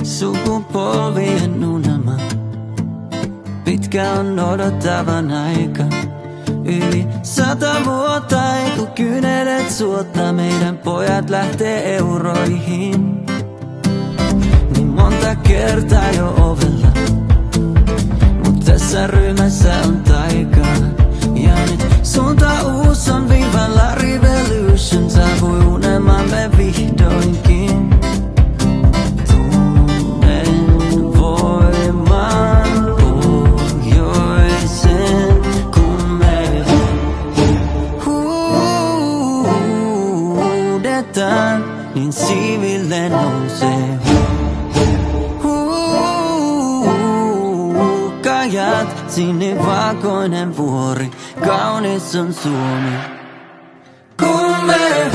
Sukupolvien unelma. Pitkä on odottavan aika. Yli 100 vuotta ei kun kynnet suotta. Meidän pojat lähtee euroihin. Niin monta kertaa jo ovella. Mut tässä ryhmässä on taikaa. Ja nyt suunta uus on viivalla revolution. Saapui unelmamme vihdoinkin. Niin siiville nousee. Kajat, sinivalkoinen vuori, kaunis on Suomi. Kun me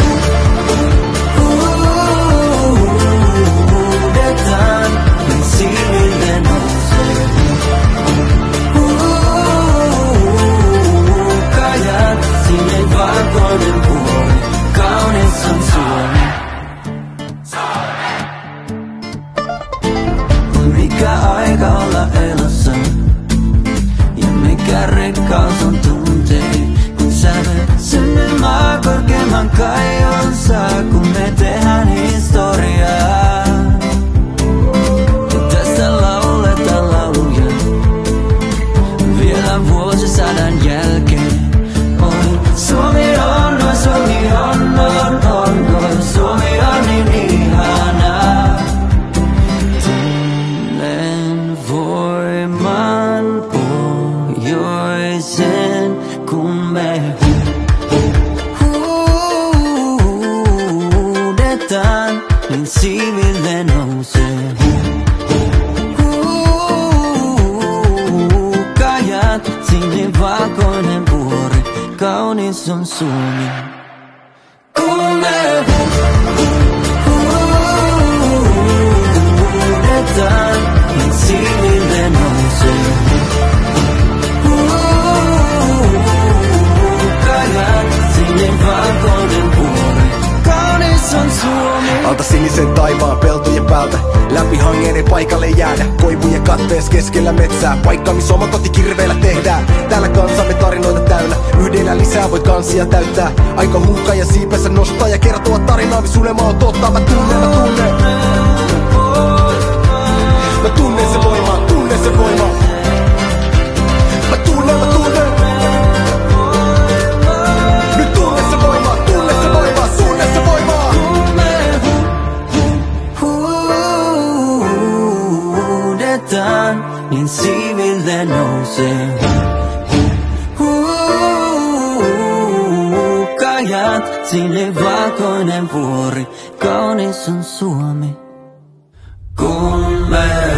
huudetaan, niin siiville nousee. Kajat, sinivalkoinen vuori, kaunis on Suomi. Mikä aika olla elossa ja mikä rikkaus on tuntein. Kun sävel synny maa korkeamman kaijonsa, kun me tehdään historiaa. Ja tästä lauletaan lauluja vielä vuosisadan jälkeen. Oi, Suomi on, oi Suomi on, oi Suomi on niin ihanaa. Tunnen voiman pohjoisen, kun me huudetaan, niin siiville nousee. Kajat, sinivalkoinen vuori, kaunis on Suomi. Kun me huudetaan, niin siiville nousee. Kajat, sinivalkoinen vuori, kaunis on Suomi. Alta sinisen taivaan peltojen päältä, läpi hangeen paikalle jäädä. Koivujen katteessa keskellä metsää, paikka missä oma koti kirveellä tehdään. Täällä kansamme tarinoita täynnä, yhdellä lisää voi kansia täyttää. Aika huukaa ja siipensä nostaa ja kertoa tarinaa, missä unelma on totta. Mä tunnen. Mä tunnen se voima, tunnen se voima. Mä tunnen. Nyt tunnen se voima, tunnen se voima, tunnen se voima. Huudetaan, niin siiville nousee. Kajat, sinivalkoinen vuori, kaunis on Suomi. Kun me